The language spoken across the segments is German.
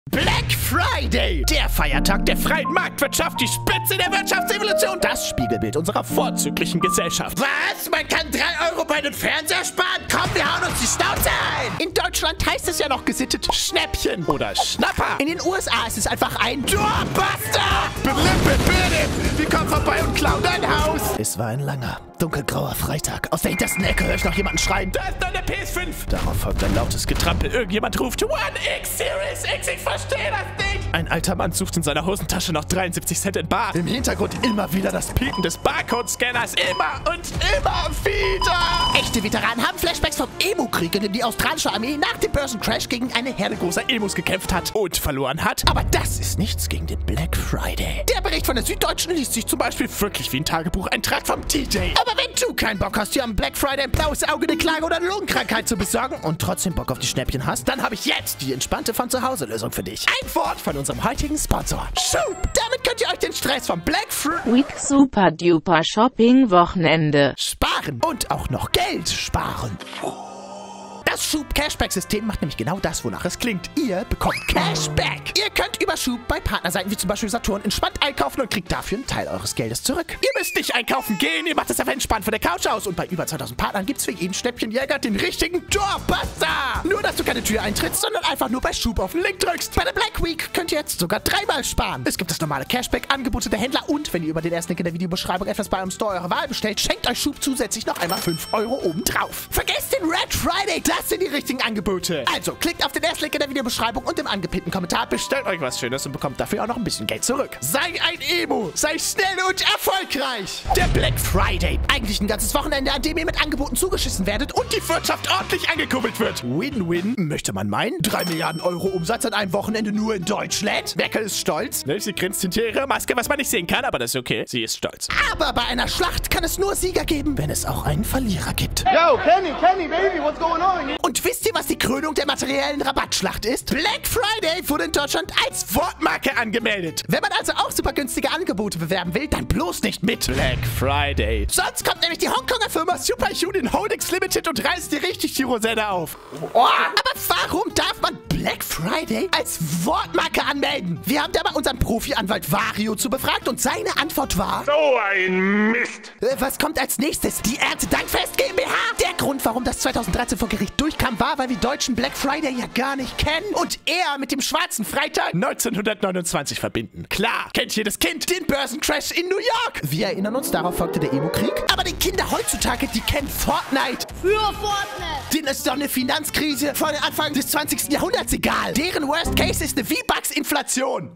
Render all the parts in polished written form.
Black Friday, der Feiertag der freien Marktwirtschaft, die Spitze der Wirtschaftsevolution, das Spiegelbild unserer vorzüglichen Gesellschaft. Was? Man kann 3 Euro bei einem Fernseher sparen? Komm, wir hauen uns die Schnauze ein! In Deutschland heißt es ja noch gesittet Schnäppchen oder Schnapper. In den USA ist es einfach ein Doorbuster! Wir kommen vorbei und klauen dein Haus! Es war ein langer, dunkelgrauer Freitag. Aus der hintersten Ecke höre ich noch jemanden schreien. Da ist deine PS5! Darauf folgt ein lautes Getrampel. Irgendjemand ruft One X Series X, ich verstehe das nicht! Ein alter Mann sucht in seiner Hosentasche noch 73 Cent in Bar. Im Hintergrund immer wieder das Piepen des Barcode-Scanners. Immer und immer wieder! Echte Veteranen haben Flashbacks vom Emo-Krieg, in dem die australische Armee nach dem Börsencrash gegen eine Herde großer Emos gekämpft hat und verloren hat. Aber das ist nichts gegen den Black Friday. Der Bericht von der Süddeutschen liest sich zum Beispiel wirklich wie ein Tagebucheintrag vom DJ. Aber wenn du keinen Bock hast, dir am Black Friday ein blaues Auge, eine Klage oder eine Lungenkrankheit zu besorgen und trotzdem Bock auf die Schnäppchen hast, dann habe ich jetzt die entspannte Von-zu-Hause-Lösung für dich. Ein Wort von unserem heutigen Sponsor, Shoop. Damit könnt ihr euch den Stress vom Black Friday Week Super Duper Shopping Wochenende sparen und auch noch Geld sparen. Das Shoop Cashback-System macht nämlich genau das, wonach es klingt. Ihr bekommt Cashback. Ihr könnt über Shoop bei Partnerseiten wie zum Beispiel Saturn entspannt einkaufen und kriegt dafür einen Teil eures Geldes zurück. Ihr müsst nicht einkaufen gehen, ihr macht das einfach entspannt von der Couch aus. Und bei über 2000 Partnern gibt es für jeden Schnäppchenjäger den richtigen Doorbuster. Nur, dass du keine Tür eintrittst, sondern einfach nur bei Shoop auf den Link drückst. Bei der Black Week könnt ihr jetzt sogar 3-mal sparen. Es gibt das normale Cashback-Angebote der Händler und wenn ihr über den ersten Link in der Videobeschreibung etwas bei eurem Store eurer Wahl bestellt, schenkt euch Shoop zusätzlich noch einmal 5 Euro obendrauf. Vergesst den Red Friday, das sind die richtigen Angebote. Also klickt auf den ersten Link in der Videobeschreibung und im angepinnten Kommentar, bestellt euch was Schönes und bekommt dafür auch noch ein bisschen Geld zurück. Sei ein Emo, sei schnell und erfolgreich. Der Black Friday, eigentlich ein ganzes Wochenende, an dem ihr mit Angeboten zugeschissen werdet und die Wirtschaft ordentlich angekurbelt wird. Win-win, möchte man meinen. 3 Milliarden Euro Umsatz an einem Wochenende nur in Deutschland. Merkel ist stolz. Sie grinst hinter ihrer Maske, was man nicht sehen kann, aber das ist okay. Sie ist stolz. Aber bei einer Schlacht kann es nur Sieger geben, wenn es auch einen Verlierer gibt. Yo, Kenny, baby, what's going on? Und wisst ihr, was die Krönung der materiellen Rabattschlacht ist? Black Friday wurde in Deutschland als Wortmarke angemeldet. Wenn man also auch super günstige Angebote bewerben will, dann bloß nicht mit Black Friday. Sonst kommt nämlich die Hongkonger Firma Super Union Holdings Limited und reißt dir richtig die Rosette auf. Oh, aber warum darf man Black Friday als Wortmarke anmelden? Wir haben da mal unseren Profi-Anwalt Vario zu befragt und seine Antwort war: So ein Mist. Was kommt als nächstes? Die Erntedankfest GmbH? Der Grund, warum das 2013 vor Gericht durchkam, war, weil wir Deutschen Black Friday ja gar nicht kennen und er mit dem schwarzen Freitag 1929 verbinden. Klar, kennt jedes Kind den Börsencrash in New York. Wir erinnern uns, darauf folgte der Emo-Krieg. Aber die Kinder heutzutage, die kennen Fortnite. Für Fortnite. Denen ist doch eine Finanzkrise von Anfang des 20. Jahrhunderts egal. Deren Worst Case ist eine V-Bucks-Inflation.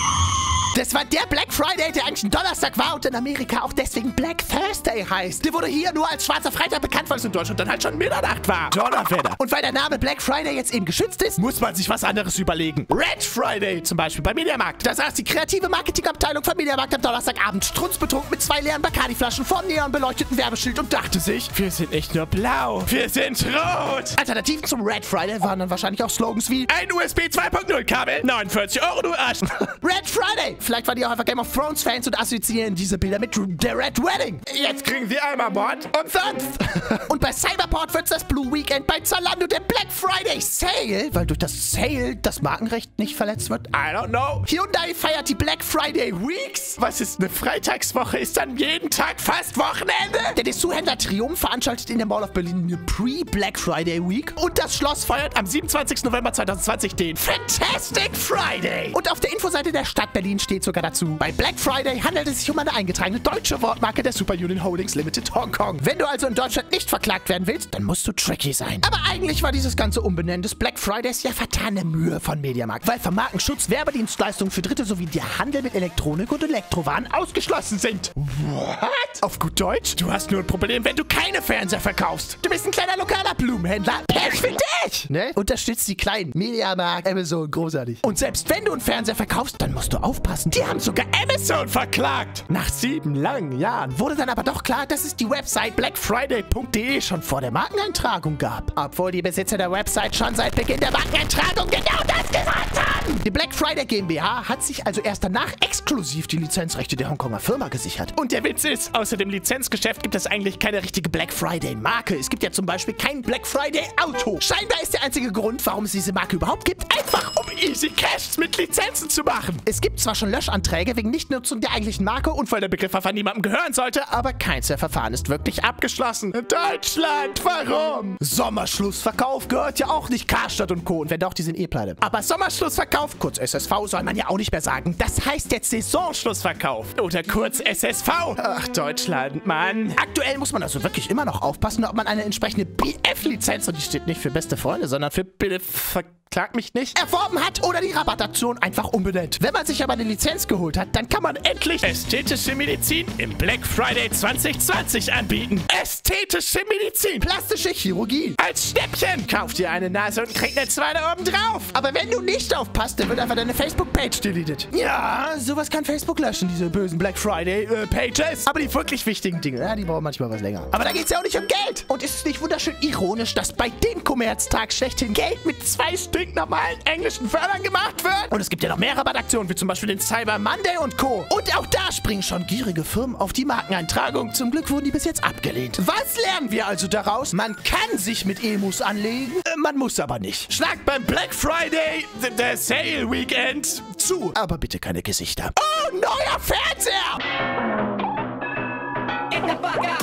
Das war der Black Friday, der eigentlich ein Donnerstag war und in Amerika auch deswegen Black Thursday heißt. Der wurde hier nur als schwarzer Freitag bekannt, weil es in Deutschland dann halt schon Mitternacht war. Donnerwetter. Und weil der Name Black Friday jetzt eben geschützt ist, muss man sich was anderes überlegen. Red Friday zum Beispiel bei Mediamarkt. Da saß die kreative Marketingabteilung von Mediamarkt am Donnerstagabend strunzbetrunken mit 2 leeren Bacardi-Flaschen vor dem neonbeleuchteten Werbeschild und dachte sich, wir sind nicht nur blau, wir sind rot. Alternativen zum Red Friday waren dann wahrscheinlich auch Slogans wie ein USB 2.0 Kabel, 49 Euro, du Arsch. Red Friday. Vielleicht waren die auch einfach Game of Thrones Fans und assoziieren diese Bilder mit der Red Wedding. Jetzt kriegen sie einmal Mord und sonst. Und bei Cyberport wird's das Blue Weekend, bei Zalando der Black Friday Sale, weil durch das Sale das Markenrecht nicht verletzt wird. I don't know. Hyundai feiert die Black Friday Weeks. Was ist eine Freitagswoche? Ist dann jeden Tag fast Wochenende? Der Dessous-Händler Triumph veranstaltet in der Mall of Berlin eine Pre-Black Friday Week und das Schloss feiert am 27. November 2020 den Fantastic Friday. Und auf der Infoseite der Stadt Berlin steht sogar dazu: Bei Black Friday handelt es sich um eine eingetragene deutsche Wortmarke der Super Union Holdings Limited Hongkong. Wenn du also in Deutschland nicht verklagt werden willst, dann musst du tricky sein. Aber eigentlich war dieses ganze Umbenennen des Black Fridays ja vertane Mühe von Mediamarkt, weil vom Markenschutz Werbedienstleistungen für Dritte sowie der Handel mit Elektronik und Elektrowaren ausgeschlossen sind. What? Auf gut Deutsch? Du hast nur ein Problem, wenn du keine Fernseher verkaufst. Du bist ein kleiner lokaler Blumenhändler. Pech für dich! Ne? Unterstützt die Kleinen. Mediamarkt, Amazon, großartig. Und selbst wenn du einen Fernseher verkaufst, dann musst du aufpassen. Die haben sogar Amazon verklagt. Nach 7 langen Jahren wurde dann aber doch klar, dass es die Website blackfriday.de schon vor der Markeneintragung gab. Obwohl die Besitzer der Website schon seit Beginn der Markeneintragung genau das gesagt haben. Die Black Friday GmbH hat sich also erst danach exklusiv die Lizenzrechte der Hongkonger Firma gesichert. Und der Witz ist, außer dem Lizenzgeschäft gibt es eigentlich keine richtige Black Friday Marke. Es gibt ja zum Beispiel kein Black Friday Auto. Scheinbar ist der einzige Grund, warum es diese Marke überhaupt gibt, einfach um easy Cash mit Lizenzen zu machen. Es gibt zwar schon Löschanträge wegen Nichtnutzung der eigentlichen Marke und weil der Begriff einfach niemandem gehören sollte, aber keins der Verfahren ist wirklich abgeschlossen. Deutschland, warum? Sommerschlussverkauf gehört ja auch nicht Karstadt und Co. Und wenn doch, die sind eh pleite. Aber Sommerschlussverkauf, kurz SSV, soll man ja auch nicht mehr sagen. Das heißt jetzt Saisonschlussverkauf. Oder kurz SSV. Ach, Deutschland, Mann. Aktuell muss man also wirklich immer noch aufpassen, ob man eine entsprechende BF-Lizenz, und die steht nicht für beste Freunde, sondern für bitte verklagt mich nicht, erworben hat oder die Rabattaktion einfach umbenennt. Wenn man sich aber eine Lizenz geholt hat, dann kann man endlich ästhetische Medizin im Black Friday 2020 anbieten. Ästhetische Medizin. Plastische Chirurgie. Als Schnäppchen. Kauf dir eine Nase und krieg eine zweite oben drauf. Aber wenn du nicht aufpasst, dann wird einfach deine Facebook-Page deleted. Ja, sowas kann Facebook löschen, diese bösen Black Friday-Pages. Aber die wirklich wichtigen Dinge, ja, die brauchen manchmal was länger. Aber da geht's ja auch nicht um Geld. Und ist es nicht wunderschön ironisch, dass bei dem Kommerztag schlechthin Geld mit 2 stinknormalen englischen Wörtern gemacht wird? Und es gibt ja noch mehr Rabattaktionen, wie zum Beispiel den Cyber Monday und Co. Und auch da springen schon gierige Firmen auf die Markeneintragung. Zum Glück wurden die bis jetzt abgelehnt. Was lernen wir also daraus? Man kann sich mit Emus anlegen, man muss aber nicht. Schlagt beim Black Friday, der Sale Weekend, zu. Aber bitte keine Gesichter. Oh, neuer Fernseher!